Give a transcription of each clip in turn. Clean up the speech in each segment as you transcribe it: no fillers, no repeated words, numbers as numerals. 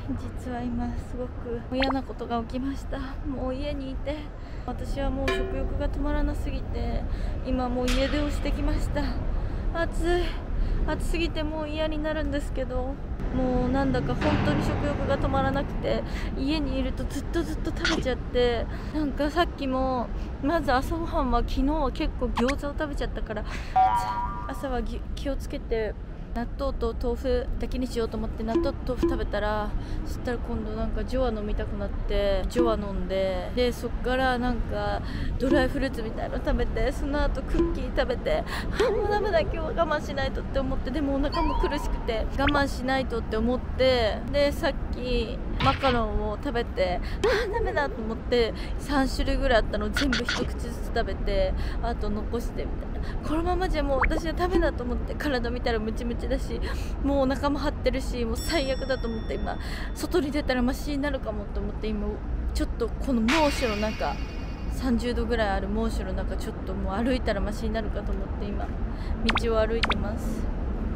実は今すごく嫌なことが起きました。もう家にいて、私はもう食欲が止まらなすぎて、今もう家出をしてきました。暑すぎてもう嫌になるんですけど、もうなんだか本当に食欲が止まらなくて、家にいるとずっと食べちゃって、なんかさっきもまず朝ごはんは昨日は結構餃子を食べちゃったから、朝は気をつけて納豆と豆腐だけにしようと思って納豆と豆腐食べたら、そしたら今度なんかジョア飲みたくなってジョア飲んで、でそっからなんかドライフルーツみたいの食べて、その後クッキー食べて、もうダメだ今日は我慢しないとって思って、でもお腹も苦しくて我慢しないとって思って、でさっきマカロンを食べて、ダメだと思って3種類ぐらいあったのを全部一口ずつ食べて、あと残してみたいな。このままじゃもう私はダメだと思って、体見たらムチムチだし、もうお腹も張ってるし、もう最悪だと思って、今外に出たらマシになるかもと思って、今ちょっとこの猛暑の中、30度ぐらいある猛暑の中、ちょっともう歩いたらマシになるかと思って今道を歩いてます。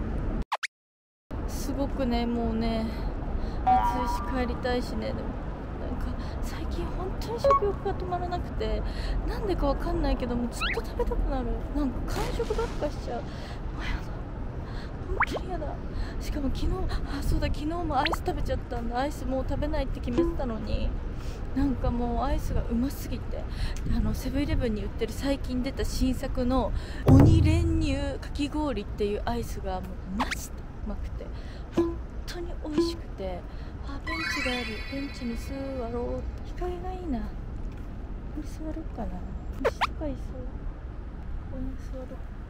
すごくね、もうね暑いし帰りたいしね。でもなんか最近本当に食欲が止まらなくて、なんでかわかんないけどもずっと食べたくなる。なんか間食ばっかしちゃう。もうやだ、本当にやだ。しかも昨日、そうだ、昨日もアイス食べちゃったんだ。アイスもう食べないって決めてたのに、なんかもうアイスがうますぎて、セブンイレブンに売ってる最近出た新作の鬼練乳かき氷っていうアイスがもうマジでうまくて本当に美味しくて、ベンチがある、ベンチに座ろう。日陰がいいな。ここに座ろうかな。虫とかいそう。ここに座ろ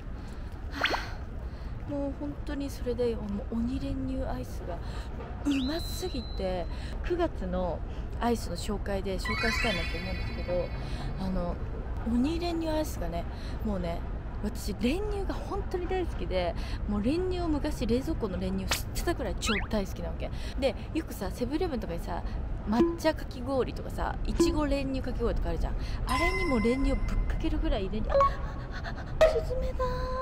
う。もう本当にそれで、もう鬼練乳アイスがうますぎて、9月のアイスの紹介で紹介したいなと思うんですけど、鬼練乳アイスがね、もうね、私練乳が本当に大好きで、もう練乳を昔冷蔵庫の練乳を吸ってたくらい超大好きなわけで、よくさセブンイレブンとかにさ抹茶かき氷とかさ、いちご練乳かき氷とかあるじゃん。あれにも練乳をぶっかけるぐらい練乳、おすすめだ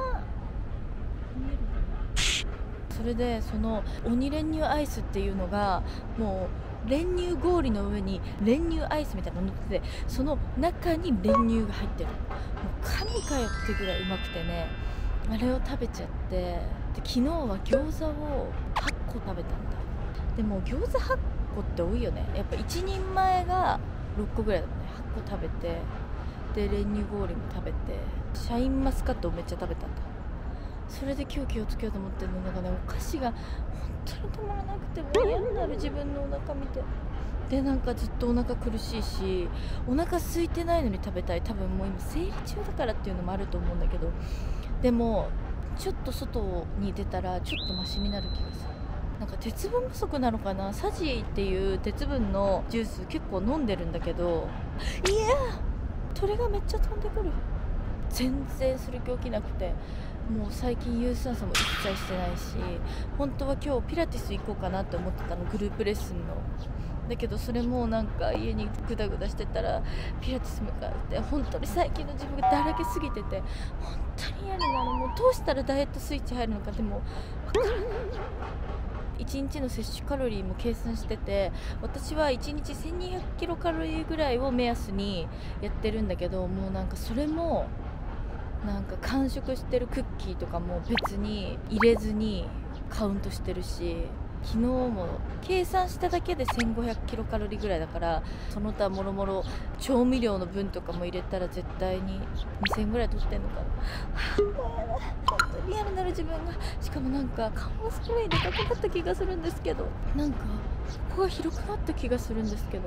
それでその鬼練乳アイスっていうのが、もう練乳氷の上に練乳アイスみたいなの乗ってて、その中に練乳が入ってる。もう神かよってぐらいうまくてね、あれを食べちゃって、で昨日は餃子を8個食べたんだ。でも餃子8個って多いよね。やっぱ1人前が6個ぐらいだもんね。8個食べて、で練乳氷も食べて、シャインマスカットをめっちゃ食べたんだ。それで今日気をつけようと思ってるの。なんかね、お菓子が本当に止まらなくて、もう嫌になる、自分のお腹見て。でなんかずっとお腹苦しいし、お腹空いてないのに食べたい。多分もう今生理中だからっていうのもあると思うんだけど、でもちょっと外に出たらちょっとマシになる気がする。なんか鉄分不足なのかな。サジーっていう鉄分のジュース結構飲んでるんだけど、いや鳥がめっちゃ飛んでくる。全然する気起きなくて、もう最近有酸素も一切してないし、本当は今日ピラティス行こうかなって思ってたの、グループレッスンの。だけどそれもなんか家にグダグダしてたらピラティス向かって、本当に最近の自分がだらけすぎてて本当に嫌になる。もうどうしたらダイエットスイッチ入るのかでも分からない。1日の摂取カロリーも計算してて、私は1日1200キロカロリーぐらいを目安にやってるんだけど、もうなんかそれもなんか完食してるクッキーとかも別に入れずにカウントしてるし、昨日も計算しただけで1500キロカロリーぐらいだから、その他もろもろ調味料の分とかも入れたら絶対に2000ぐらい取ってんのかな。本当に嫌になる自分が。しかもなんか顔のスプレーでかくなった気がするんですけど、なんかここが広くなった気がするんですけど、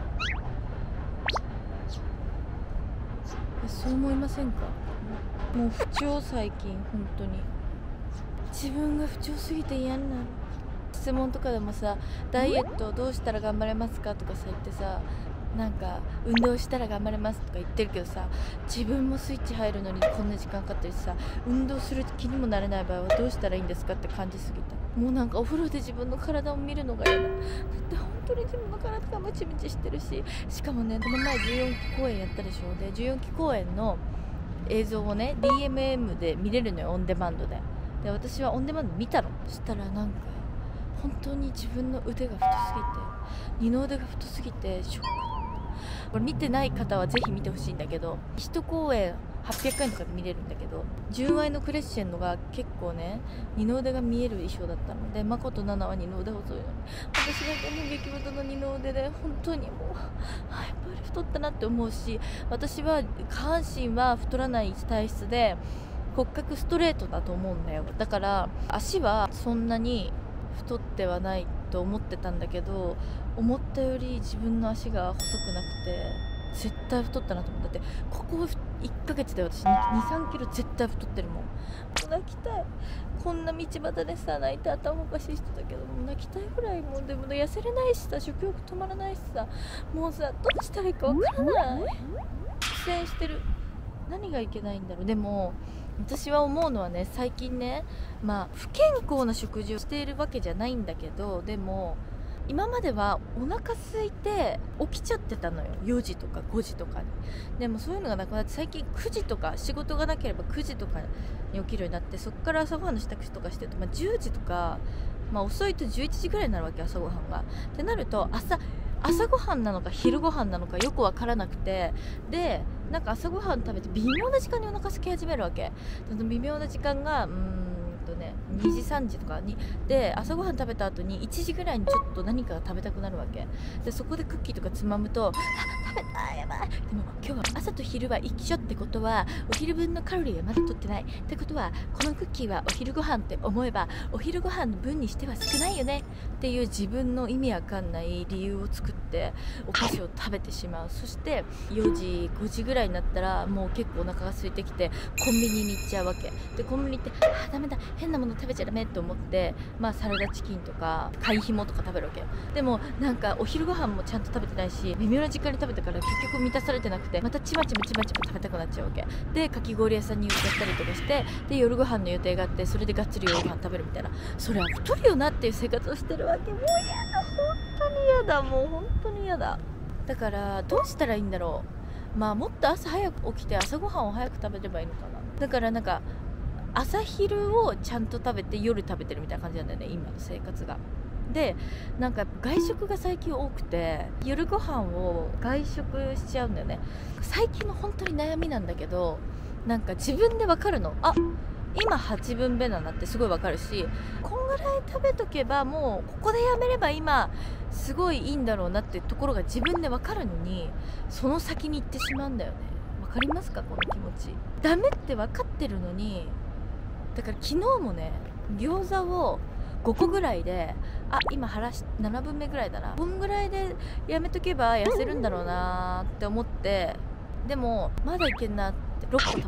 そう思いませんか？もう不調、最近本当に自分が不調すぎて嫌になる。質問とかでもさ、ダイエットどうしたら頑張れますかとかさ言ってさ、なんか運動したら頑張れますとか言ってるけどさ、自分もスイッチ入るのにこんな時間かかってるしさ、運動する気にもなれない場合はどうしたらいいんですかって感じすぎた。もうなんかお風呂で自分の体を見るのが嫌だ。だって本当に自分の体がムチムチしてるし、しかもね、この前14期公演やったでしょ。で14期公演の映像をね DMM で見れるのよ、オンデマンドで。で私はオンデマンド見たの。そしたらなんか本当に自分の腕が太すぎて、二の腕が太すぎてショック。これ見てない方はぜひ見てほしいんだけど、1公演800円とかで見れるんだけど、純愛のクレッシェンドが結構ね二の腕が見える衣装だったので、誠奈々は二の腕細いのに、私だけもう激太の二の腕で本当にもう、やっぱり太ったなって思うし、私は下半身は太らない体質で骨格ストレートだと思うんだよ。だから足はそんなに太ってはないと思ってたんだけど、思ったより自分の足が細くなくて絶対太ったなと思って。だってここ1ヶ月で私2、3キロ絶対太ってるもん。もう泣きたい。こんな道端でさ泣いて頭おかしい人だけど、もう泣きたいぐらい。もうでも痩せれないしさ、食欲止まらないしさ、もうさどうしたらいいかわからない。苦戦してる。何がいけないんだろう。でも私は思うのはね、最近ね、不健康な食事をしているわけじゃないんだけど、でも今まではお腹空いて起きちゃってたのよ、4時とか5時とかに。でもそういうのがなくなって、最近9時とか、仕事がなければ9時とかに起きるようになって、そこから朝ごはんの支度とかしてると、10時とか、遅いと11時ぐらいになるわけ、朝ごはんが。ってなると朝ごはんなのか昼ごはんなのかよく分からなくて、でなんか朝ごはん食べて微妙な時間にお腹空き始めるわけ。その微妙な時間が2時3時とかにで、朝ごはん食べた後に1時ぐらいにちょっと何かが食べたくなるわけで、そこでクッキーとかつまむと、食べたやばい。でも今日は朝と昼は一緒ってことは、お昼分のカロリーはまだ取ってないってことは、このクッキーはお昼ご飯って思えばお昼ご飯の分にしては少ないよねっていう自分の意味わかんない理由を作ってお菓子を食べてしまう。そして4時5時ぐらいになったらもう結構お腹が空いてきてコンビニに行っちゃうわけで、コンビニ行ってダメだ、変なもの食べちゃダメって思って、サラダチキンとか貝ひもとか食べるわけよ。でもなんかお昼ご飯もちゃんと食べてないし、微妙な時間に食べたから結局満たされてなくて、またちまちま食べたくなっちゃうわけで、かき氷屋さんに寄っちゃったりとかして、で夜ご飯の予定があって、それでがっつり夜ご飯食べるみたいな、それは太るよなっていう生活をしてるわけ。もう嫌だ、本当に嫌だ、もう本当に嫌だ。だからどうしたらいいんだろう。もっと朝早く起きて朝ごはんを早く食べればいいのかな。だからなんか朝昼をちゃんと食べて夜食べてるみたいな感じなんだよね、今の生活が。でなんか外食が最近多くて、夜ご飯を外食しちゃうんだよね。最近の本当に悩みなんだけど、なんか自分で分かるの。今8分目だなってすごい分かるし、こんぐらい食べとけばもうここでやめれば今すごいいいんだろうなっていうところが自分で分かるのに、その先に行ってしまうんだよね。分かりますか、この気持ち。ダメって分かってるのに。だから昨日もね、餃子を5個ぐらいで、今腹7分目ぐらいだな、こんぐらいでやめとけば痩せるんだろうなって思って、でもまだいけんなって6個食べちゃった。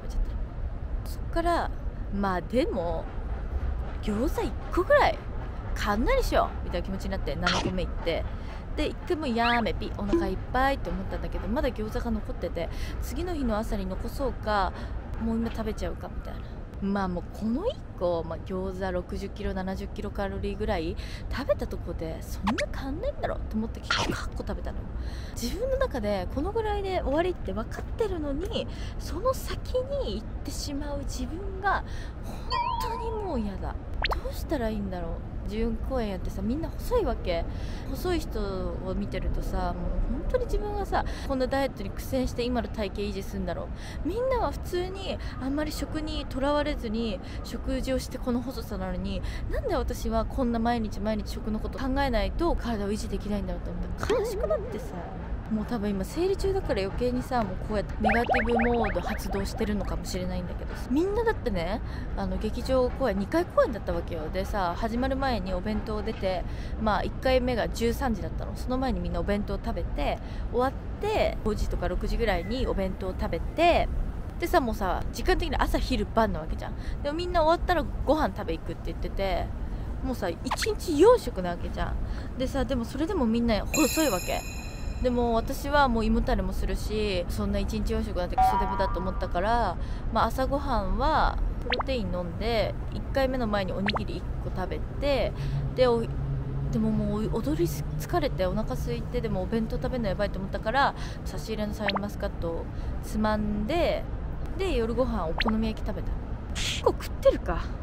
そっからでも餃子1個ぐらいかんなりしようみたいな気持ちになって7個目いって、で1回もやめぴお腹いっぱいって思ったんだけど、まだ餃子が残ってて、次の日の朝に残そうかもう今食べちゃうかみたいな。もうこの1個、餃子60キロ70キロカロリーぐらい食べたとこでそんな変わんないんだろうと思って結構8個食べたのよ。自分の中でこのぐらいで終わりって分かってるのに、その先に行ってしまう自分が本当にもう嫌だ。どうしたらいいんだろう。14公演やってさ、みんな細いわけ。細い人を見てるとさ、もう本当に自分がさ、こんなダイエットに苦戦して今の体型維持するんだろう。みんなは普通にあんまり食にとらわれずに食事をしてこの細さなのに、なんで私はこんな毎日食のこと考えないと体を維持できないんだろうと思って悲しくなってさ、もう多分今生理中だから余計にさ、もうこうやってネガティブモード発動してるのかもしれないんだけど、みんなだってね、劇場公演2回公演だったわけよ。でさ、始まる前にお弁当出て、1回目が13時だったの。その前にみんなお弁当食べて終わって、5時とか6時ぐらいにお弁当食べて、でさ、もうさ時間的に朝昼晩なわけじゃん。でもみんな終わったらご飯食べ行くって言ってて、もうさ1日4食なわけじゃん。でさ、でもそれでもみんな細いわけでも私はもう胃もたれもするし、そんな1日4食なんてクソデブだと思ったから、朝ごはんはプロテイン飲んで、1回目の前におにぎり1個食べて、でももう踊り疲れてお腹空いて、でもお弁当食べるのやばいと思ったから、差し入れのシャインマスカットをつまんで、で夜ご飯お好み焼き食べた。結構食ってるか。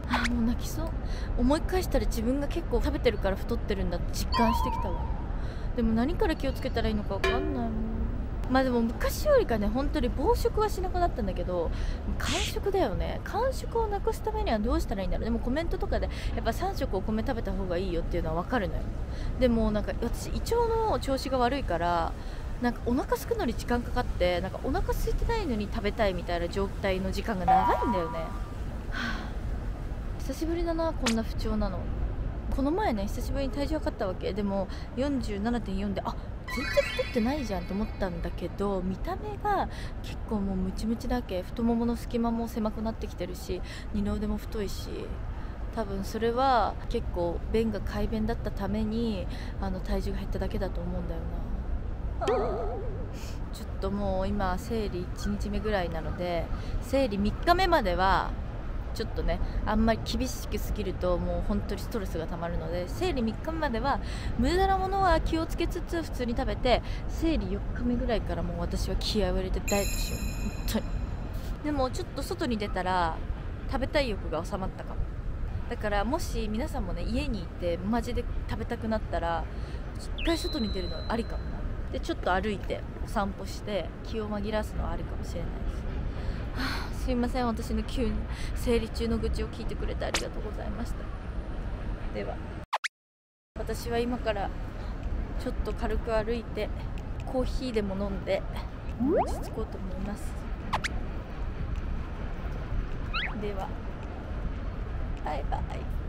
もう泣きそう。思い返したら自分が結構食べてるから太ってるんだって実感してきたわ。でも何から気をつけたらいいのか分かんないもん。まあでも昔よりかね、本当に暴食はしなくなったんだけど、間食だよね。間食をなくすためにはどうしたらいいんだろう。でもコメントとかでやっぱ3食お米食べた方がいいよっていうのは分かるのよ。でもなんか私胃腸の調子が悪いから、なんかお腹空くのに時間かかって、なんかお腹空いてないのに食べたいみたいな状態の時間が長いんだよね。はあ、久しぶりだな、こんな不調なの。この前ね、久しぶりに体重測ったわけ。でも 47.4 で、全然太ってないじゃんと思ったんだけど、見た目が結構もうムチムチだけ。太ももの隙間も狭くなってきてるし、二の腕も太いし、多分それは結構便が快便だったために体重が減っただけだと思うんだよな。ちょっともう今生理1日目ぐらいなので、生理3日目まではちょっとね、あんまり厳しくすぎるともう本当にストレスがたまるので、生理3日目までは無駄なものは気をつけつつ普通に食べて、生理4日目ぐらいからもう私は気合を入れてダイエットしよう、本当に。でもちょっと外に出たら食べたい欲が収まったかも。だからもし皆さんもね、家にいてマジで食べたくなったら一回外に出るのありかもな。でちょっと歩いて散歩して気を紛らわすのはありかもしれないです。すいません、私の急に生理中の愚痴を聞いてくれてありがとうございました。では私は今からちょっと軽く歩いてコーヒーでも飲んで落ち着こうと思います。ではバイバイ。